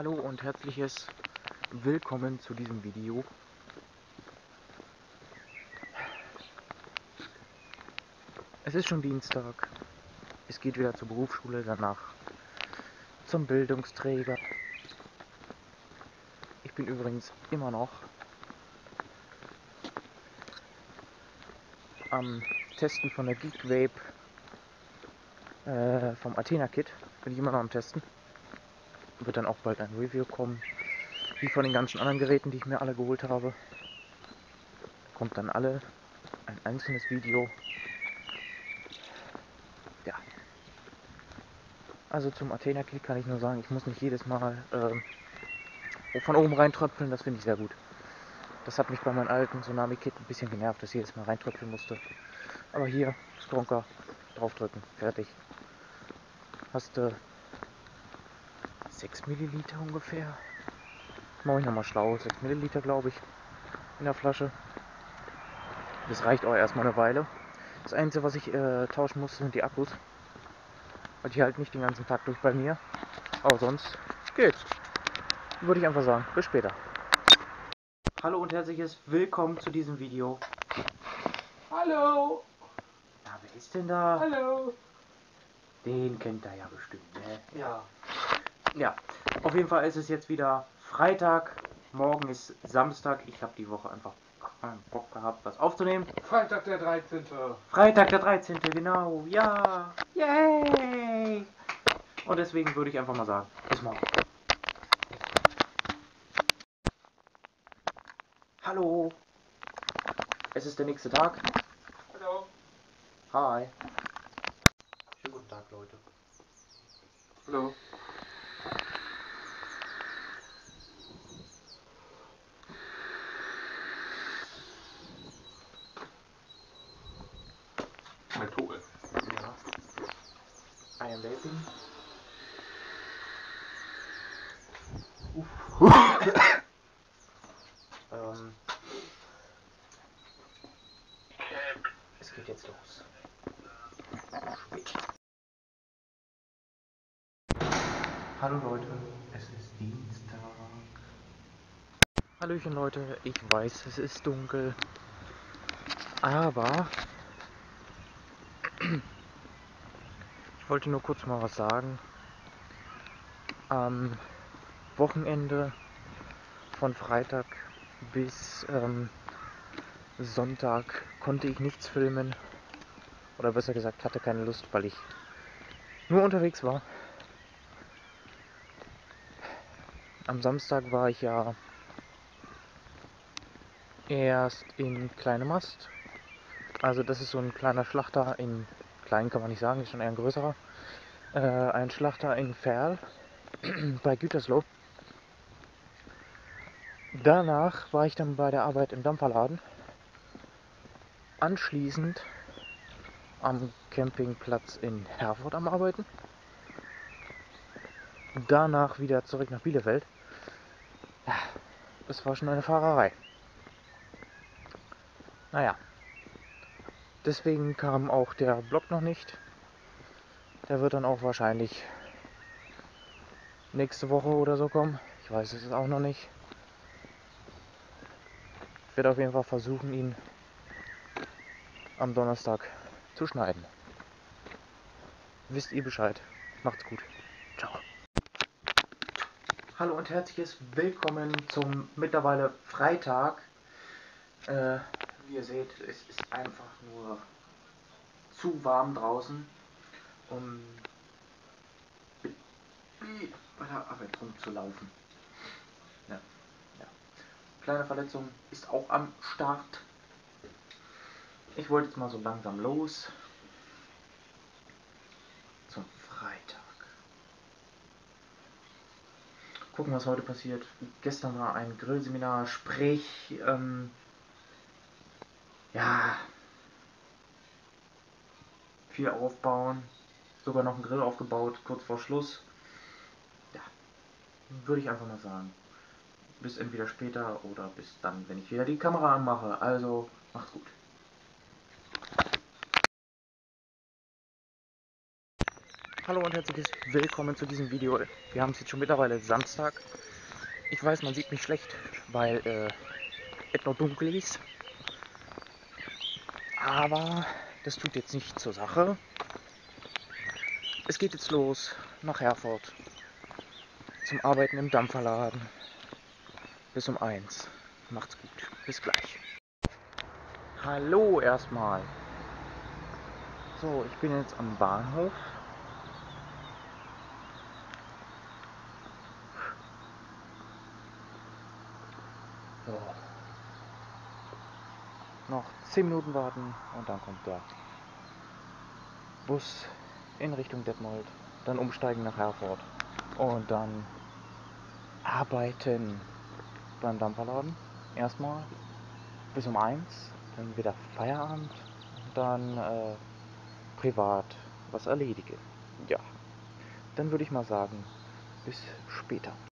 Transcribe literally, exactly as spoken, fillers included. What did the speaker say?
Hallo und herzliches Willkommen zu diesem Video. Es ist schon Dienstag, es geht wieder zur Berufsschule, danach zum Bildungsträger. Ich bin übrigens immer noch am Testen von der Geek Vape äh, vom Athena Kit. Bin ich immer noch am Testen. Wird dann auch bald ein Review kommen, wie von den ganzen anderen Geräten, die ich mir alle geholt habe. Kommt dann alle ein einzelnes Video. Ja. Also zum Athena Kit kann ich nur sagen, ich muss nicht jedes Mal äh, von oben reintröpfeln, das finde ich sehr gut. Das hat mich bei meinem alten Tsunami Kit ein bisschen genervt, dass ich jedes Mal reintröpfeln musste. Aber hier, Stronker, draufdrücken, fertig. Hast du äh, sechs Milliliter ungefähr. Mache ich nochmal schlau, sechs Milliliter glaube ich in der Flasche. Das reicht auch erstmal eine Weile. Das Einzige, was ich äh, tauschen muss, sind die Akkus. Weil die halt nicht den ganzen Tag durch bei mir. Aber sonst geht's. Würde ich einfach sagen, bis später. Hallo und herzliches Willkommen zu diesem Video. Hallo! Na, wer ist denn da? Hallo! Den kennt er ja bestimmt, ne? Ja. Ja, auf jeden Fall ist es jetzt wieder Freitag. Morgen ist Samstag. Ich habe die Woche einfach keinen Bock gehabt, was aufzunehmen. Freitag der dreizehnte Freitag der dreizehnte, genau. Ja. Yay! Und deswegen würde ich einfach mal sagen, bis morgen. Hallo. Es ist der nächste Tag. Hallo! Hi. Schönen guten Tag, Leute. Hallo! Methode. Ja. I am vaping. ähm. Es geht jetzt los. Hallo Leute, es ist Dienstag. Hallöchen Leute, ich weiß, es ist dunkel. Aber ich wollte nur kurz mal was sagen. Am Wochenende von Freitag bis ähm, Sonntag konnte ich nichts filmen. Oder besser gesagt, hatte keine Lust, weil ich nur unterwegs war. Am Samstag war ich ja erst in Kleinemast. Also das ist so ein kleiner Schlachter in, klein kann man nicht sagen, ist schon eher ein größerer. Äh, ein Schlachter in Verl bei Gütersloh. Danach war ich dann bei der Arbeit im Dampferladen. Anschließend am Campingplatz in Herford am Arbeiten. Danach wieder zurück nach Bielefeld. Ja, das war schon eine Fahrerei. Naja, deswegen kam auch der Vlog noch nicht. Der wird dann auch wahrscheinlich nächste Woche oder so kommen. Ich weiß es auch noch nicht. Ich werde auf jeden Fall versuchen, ihn am Donnerstag zu schneiden. Wisst ihr Bescheid. Macht's gut. Ciao. Hallo und herzliches Willkommen zum mittlerweile Freitag. Äh, wie ihr seht, es ist einfach nur zu warm draußen, um bei der Arbeit rumzulaufen. Ja, ja. Kleine Verletzung ist auch am Start. Ich wollte jetzt mal so langsam los zum Freitag. Gucken, was heute passiert. Gestern war ein Grillseminar, sprich, ähm, ja, viel aufbauen, sogar noch einen Grill aufgebaut, kurz vor Schluss. Ja, würde ich einfach mal sagen. Bis entweder später oder bis dann, wenn ich wieder die Kamera anmache. Also, macht's gut. Hallo und herzliches Willkommen zu diesem Video. Wir haben es jetzt schon mittlerweile Samstag. Ich weiß, man sieht mich schlecht, weil äh, es noch dunkel ist. Aber das tut jetzt nicht zur Sache. Es geht jetzt los nach Herford zum Arbeiten im Dampferladen. Bis um eins. Macht's gut. Bis gleich. Hallo erstmal. So, ich bin jetzt am Bahnhof. So. Noch zehn Minuten warten und dann kommt der Bus in Richtung Detmold. Dann umsteigen nach Herford und dann arbeiten beim Dampferladen. Erstmal bis um eins, dann wieder Feierabend und dann äh, privat was erledige. Ja, dann würde ich mal sagen, bis später.